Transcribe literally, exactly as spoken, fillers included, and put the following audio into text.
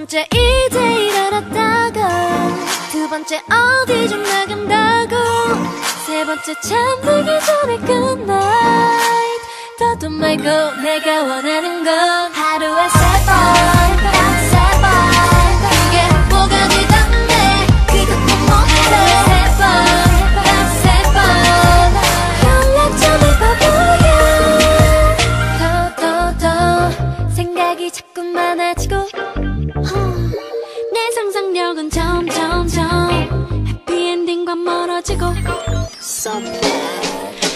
번째 이제 일 알았다가 두 번째 어디 좀 나간다고 세 번째 잠들기 전에 굿나잇 더도 말고 내가 원하는 건 하루에 세 번, 딱 세 번 그게 뭐가 되던데 그것도 못해 세 번, 딱 세 번 연락처를 바보야 더 더 더 생각이 자꾸 많아지고 내 상상력은 점점점 해피엔딩과 멀어지고 So bad